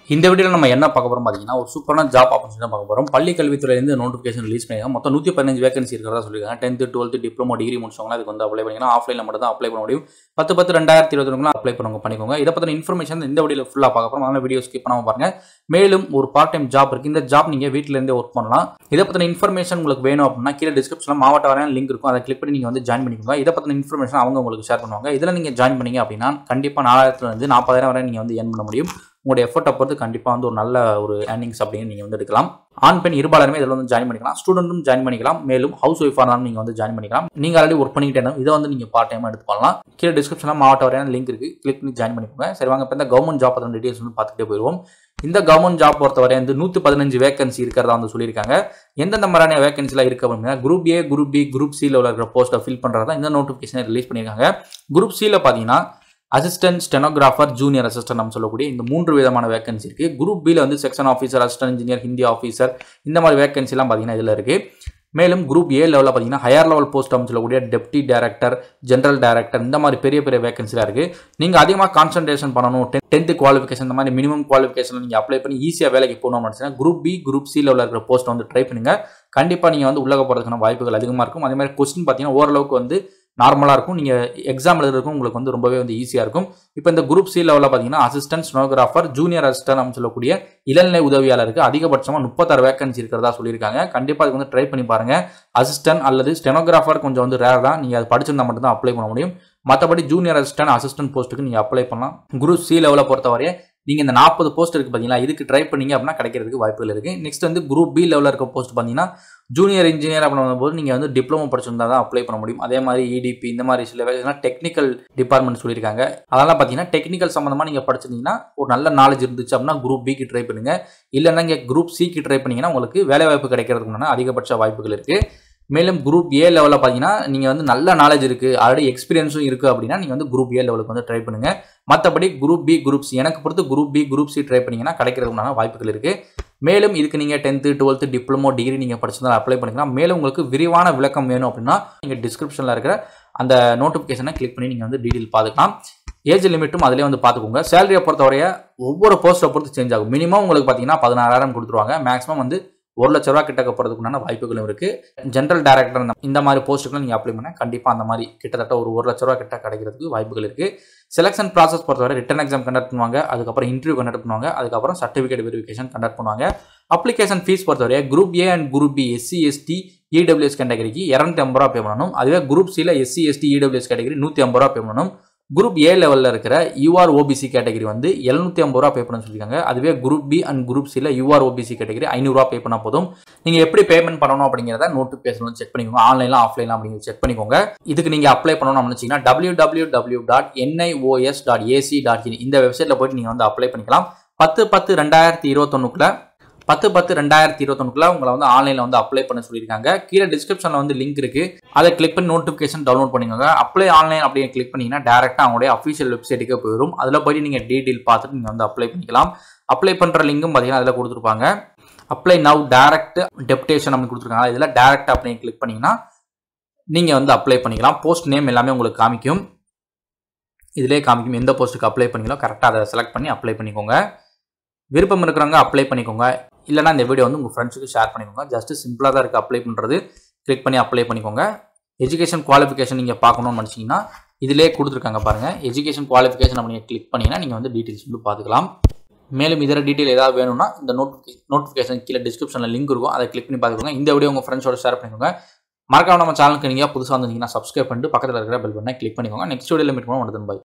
இந்த வீடியோல நம்ம என்ன பார்க்க போறோம் பாத்தீங்கன்னா ஒரு சூப்பரான ஜாப் ஆப்பர்சூனிட்டி பார்க்க போறோம். பள்ளி கல்வித்துறையில இருந்து நோட்டிஃபிகேஷன் ரிலீஸ் பண்ணிருக்காங்க. மொத்தம் 115 வேகன்சி இருக்கிறதா சொல்லிருக்காங்க. 10th 12th டிப்ளமோ டிகிரி முடிச்சவங்க அதுக்கு வந்து அப்ளை பண்ணிக்கலாம். ஆஃப்லைன்ல மட்டும் தான் அப்ளை பண்ண முடியும். 10/10/2021 அப்ளை பண்ணுங்க பண்ணிக்கோங்க. இத பத்தின இன்ஃபர்மேஷன் இந்த வீடியோல ஃபுல்லா பார்க்க போறோம். அதனால வீடியோ ஸ்கிப் பண்ணாம பாருங்க. மேலும் ஒரு பார்ட் டைம் ஜாப் இருக்கு. இந்த ஜாப் நீங்க வீட்ல இருந்தே வர்க் பண்ணலாம். இத பத்தின இன்ஃபர்மேஷன் உங்களுக்கு வேணும் அப்படினா கீழ டிஸ்கிரிப்ஷன்ல மாவட்ட வாரியான லிங்க் இருக்கும். அதை கிளிக் பண்ணி நீங்க வந்து ஜாயின் பண்ணிக்கோங்க. இத பத்தின இன்ஃபர்மேஷன் அவங்க உங்களுக்கு ஷேர் பண்ணுவாங்க. இதல நீங்க ஜாயின் பண்ணீங்க அப்படினா கண்டிப்பா 4000 ல இருந்து 40000 வரை நீங்க வந்து earn பண்ண முடியும். உங்களுடைய எஃபோர்ட் பொறுத்து கண்டிப்பா வந்து ஒரு நல்ல ஒரு earnings அப்படினு நீங்க வந்து எடுக்கலாம். ஆண் பெண் இருபாலருமே இதல வந்து ஜாயின் பண்ணிக்கலாம். ஸ்டூடண்ட்டும் ஜாயின் பண்ணிக்கலாம். மேலும் ஹவுஸ் வைஃபா இருந்தாலும் நீங்க வந்து ஜாயின் பண்ணிக்கலாம். நீங்க ஆல்ரெடி வர்க் பண்ணிட்டே இருந்தா இத வந்து நீங்க பார்ட் டைமா எடுத்து பண்ணலாம். கீழ டிஸ்கிரிப்ஷன்ல மாவட்ட வாரியான லிங்க் இருக்கு. கிளிக் பண்ணி ஜாயின் பண்ணிக்கோங்க. சரி வாங்க இப்ப இந்த கவர்மெண்ட் ஜாப் பத்தின டீடைல்ஸ் வந்து பார்த்துட்டே போயிடுவோம். இந்த கவர்மெண்ட் ஜாப் பொறுத்தவரை வந்து 115 வேகன்சி இருக்கிறதா வந்து சொல்லியிருக்காங்க. எந்தெந்த மாதிரியான வேகன்சிலாம் இருக்கு அப்படின்னா group A, group B, group C லெவலில் இருக்கிற போஸ்ட்டை ஃபில் பண்ணுறதா இந்த நோட்டிஃபிகேஷனை ரிலீஸ் பண்ணியிருக்காங்க. குரூப் சியில் பார்த்தீங்கன்னா அசிஸ்டன்ட் ஸ்டெனோகிராஃபர், ஜூனியர் அசிஸ்டன்ட் நம்ம சொல்லக்கூடிய இந்த 3 விதமான வேகன்சி இருக்கு. குரூப் பியில் வந்து section officer, assistant engineer, Hindi officer இந்த மாதிரி வேகன்சிலாம் பார்த்தீங்கன்னா இதில் இருக்கு. மேலும் குரூப் ஏ லெவலில் பார்த்தீங்கன்னா ஹையர் லெவல் போஸ்ட் அப்படின்னு சொல்லக்கூடிய டெப்டி டைரக்டர், ஜெனரல் டைரக்டர் இந்த மாதிரி பெரிய பெரிய வேகன்சிலாம் இருக்குது. நீங்கள் அதிகமாக கான்சன்ட்ரேஷன் பண்ணணும், 10th குவாலிஃபிகேஷன் இந்த மாதிரி மினிமம் குவாலிஃபிகேஷன் நீங்கள் அப்ளை பண்ணி ஈஸியாக வேலைக்கு போகணும்னு நினச்சிங்கன்னா குரூப் பி, குரூப் சி லெவலில் இருக்கிற போஸ்ட் வந்து ட்ரை பண்ணுங்கள். கண்டிப்பாக நீங்கள் வந்து உள்ளே போகிறதுக்கான வாய்ப்புகள் அதிகமாக இருக்கும். அதே மாதிரி கொஸ்டின் பார்த்தீங்கன்னா ஓரளவுக்கு வந்து நார்மலாக இருக்கும். நீங்கள் எக்ஸாம் எழுதுறதுக்கும் உங்களுக்கு வந்து ரொம்பவே வந்து ஈஸியாக இருக்கும். இப்போ இந்த குரூப் சி லெவலில் பார்த்தீங்கன்னா அசிஸ்டன்ட் ஸ்டெனோகிராஃபர், ஜூனியர் அசிஸ்டன்ட் அப்படின்னு சொல்லக்கூடிய இளநிலை உதவியாளருக்கு அதிகபட்சமாக 36 வேகன்சி இருக்கிறதா சொல்லியிருக்காங்க. கண்டிப்பாக அதுக்கு வந்து ட்ரை பண்ணி பாருங்க. அசிஸ்டன்ட் அல்லது ஸ்டெனோகிராஃபர் கொஞ்சம் வந்து ரேர் தான். நீங்கள் அது படிச்சிருந்தா மட்டும் தான் அப்ளை பண்ண முடியும். மற்றபடி ஜூனியர் அசிஸ்டன்ட் போஸ்ட்டுக்கு நீங்கள் அப்ளை பண்ணலாம். குரூப் சி லெவலில் பொறுத்தவரையே நீங்கள் இந்த 40 போஸ்ட் இருக்குது பார்த்தீங்களா, இதுக்கு ட்ரை பண்ணீங்க அப்படின்னா கிடைக்கிறதுக்கு வாய்ப்புகள் இருக்குது. நெக்ஸ்ட் வந்து குரூப் பி லெவலில் இருக்க போஸ்ட் பார்த்தீங்கன்னா ஜூனியர் இன்ஜினியர் அப்படின்னு போது நீங்கள் வந்து டிப்ளமோ படிச்சிருந்தா தான் அப்ளை பண்ண முடியும். அதே மாதிரி இடிபி இந்த மாதிரி சில வேலைலாம் டெக்னிக்கல் டிபார்ட்மெண்ட் சொல்லியிருக்காங்க. அதெல்லாம் பார்த்தீங்கன்னா டெக்னிக்கல் சம்மந்தமாக நீங்கள் படிச்சிருந்தீங்கன்னா ஒரு நல்ல நாலேஜ் இருந்துச்சு அப்படின்னா குரூப் பிக்கு ட்ரை பண்ணுங்கள். இல்லைன்னா இங்கே குரூப் சிக்கு ட்ரை பண்ணிங்கன்னா உங்களுக்கு வேலை வாய்ப்பு கிடைக்கிறதுக்கு அதிகபட்ச வாய்ப்புகள் இருக்குது. மேலும் குரூப் ஏ லெவலில் பார்த்தீங்கன்னா நீங்கள் வந்து நல்ல நாலேஜ் இருக்குது, ஆல்ரெடி எக்ஸ்பீரியன்ஸும் இருக்குது அப்படின்னா நீங்கள் வந்து குரூப் ஏ லெவலுக்கு வந்து ட்ரை பண்ணுங்கள். மற்றபடி குரூப் பி, குரூப் சி எனக்கு பொறுத்து group B, group C try பண்ணிங்கன்னா கிடைக்கிறதுக்கான வாய்ப்புகள் இருக்குது. மேலும் இதுக்கு நீங்கள் 10th 12th டிப்ளமோ டிகிரி நீங்கள் படிச்சிருந்தாலும் அப்ளை பண்ணிக்கலாம். மேலும் உங்களுக்கு விரிவான விளக்கம் வேணும் அப்படின்னா நீங்கள் டிஸ்கிரிப்ஷனில் இருக்கிற அந்த நோட்டிஃபிகேஷனை கிளிக் பண்ணி நீங்கள் வந்து டீட்டெயில் பார்த்துக்கலாம். ஏஜ் லிமிட்டும் அதிலே வந்து பார்த்துக்கோங்க. சேலரியை பொறுத்தவரைய ஒவ்வொரு போஸ்ட்டை பொறுத்து சேஞ்ச் ஆகும். மினிமம் உங்களுக்கு பார்த்தீங்கன்னா 16,000 கொடுத்துருவாங்க. மேக்ஸிமம் வந்து 1 லட்ச ரூபா கிட்ட போகிறதுக்குண்டான வாய்ப்புகளும் இருக்குது. ஜென்ரல் டைரக்டர் இந்த மாதிரி போஸ்ட்டுக்கு நீங்கள் அப்ளை பண்ணால் கண்டிப்பாக அந்த மாதிரி கிட்டத்தட்ட ஒரு 1 லட்ச ரூபா கிட்ட கிடைக்கிறதுக்கு வாய்ப்புகள் இருக்குது. செலக்ஷன் ப்ராசஸ் பொறுத்தவரை ரிட்டன் எக்ஸாம் கண்டக்ட் பண்ணுவாங்க, அதுக்கப்புறம் இன்டர்வியூ கண்டக்ட் பண்ணுவாங்க, அதுக்கப்புறம் சர்டிஃபிகேட் வெரிஃபிகேஷன் கண்டக்ட் பண்ணுவாங்க. அப்ளிகேஷன் ஃபீஸ் பொறுத்தவரை group A and group B SC ST EWS கேட்டகரிக்கு 250 ரூபா பே பண்ணணும். அதுவே குரூப் சியில் SC ST EWS கேட்டகரி 150 ரூபா பே பண்ணணும். குரூப் ஏ லெவலில் இருக்கிற UR OBC கேட்டகரி வந்து 750 ரூபா பே பண்ண சொல்லியிருக்காங்க. அதுவே குரூப் பி அண்ட் குரூப் சியில் UR OBC கேட்டகரி 500 ரூபா பே பண்ணால் போதும். நீங்கள் எப்படி பேமெண்ட் பண்ணணும் அப்படிங்கிறத நோட்டிஃபிகேஷன் வந்து செக் பண்ணிக்கோங்க. ஆன்லைனில் ஆஃப்லைனில் அப்படிங்கிறது செக் பண்ணிக்கோங்க. இதுக்கு நீங்கள் அப்ளை பண்ணணும்னு நினச்சிங்கன்னா www.nios.ac.in இந்த வெப்சைட்டில் போய்ட்டு நீங்கள் வந்து அப்ளை பண்ணிக்கலாம். 10/10/2021 10/10/2021 உங்களை வந்து ஆன்லைனில் வந்து அப்ளை பண்ண சொல்லியிருக்காங்க. கீழே டிஸ்கிரிப்ஷனில் வந்து லிங்க் இருக்குது. அதை கிளிக் பண்ணி நோட்டிஃபிகேஷன் டவுன்லோட் பண்ணிக்கோங்க. அப்ளை ஆன்லைன் அப்படின்னு கிளிக் பண்ணிங்கன்னா டேரெக்டாக அவங்களுடைய அஃபிஷியல் வெப்சைட்டுக்கு போயிடும். அதில் போய்ட்டு நீங்கள் டீட்டெயில் பார்த்துட்டு நீங்கள் வந்து அப்ளை பண்ணிக்கலாம். அப்ளை பண்ணுற லிங்கும் பார்த்தீங்கன்னா அதில் கொடுத்துருப்பாங்க. அப்ளை நவ் டேரக்ட் டெப்டேஷன் அப்படின்னு கொடுத்துருக்காங்க. இதில் டேரக்ட் அப்படின்னு கிளிக் பண்ணிங்கன்னா நீங்கள் வந்து அப்ளை பண்ணிக்கலாம். போஸ்ட் நேம் எல்லாமே உங்களுக்கு காமிக்கும். இதிலே காமிக்கும் எந்த போஸ்ட்டுக்கு அப்ளை பண்ணிக்கலாம். கரெக்டாக அதை செலக்ட் பண்ணி அப்ளை பண்ணிக்கோங்க. விருப்பம் இருக்கிறவங்க அப்ளை பண்ணிக்கோங்க. இல்லைனா இந்த வீடியோ வந்து உங்கள் ஃப்ரெண்ட்ஸுக்கு ஷேர் பண்ணிக்கோங்க. ஜஸ்ட் சிம்பிளாக தான் இருக்குது அப்ளை பண்ணுறது. கிளிக் பண்ணி அப்ளை பண்ணிக்கோங்க. எஜுகேஷன் குவாலிஃபிகேஷன் நீங்கள் பார்க்கணும்னு நினச்சிங்கன்னா இதிலே கொடுத்துருக்காங்க பாருங்கள். எஜுகேஷன் குவாலிஃபிகேஷன் அப்படின்னு கிளிக் பண்ணிங்கன்னா நீங்கள் வந்து டீட்டெயில்ஸ் வந்து பார்த்துக்கலாம். மேலும் இதர டீட்டெயில் ஏதாவது வேணும்னா இந்த நோட்டிஃபிகேஷன் கீழே டிஸ்கிரிப்ஷனில் லிங்க் இருக்கும். அதை கிளிக் பண்ணி பார்த்துக்கோங்க. இந்த வீடியோ உங்கள் ஃப்ரெண்ட்ஸோட ஷேர் பண்ணிக்கோங்க. மறக்காம நம்ம சேனலுக்கு நீங்கள் புதுசாக வந்தீங்கன்னா சப்ஸ்கிரைப் பண்ணிட்டு பக்கத்தில் இருக்கிற பெல் பட்டனை கிளிக் பண்ணிக்கோங்க. நெக்ஸ்ட் வீடியோவில் மீட் பண்ணுவோம். பை.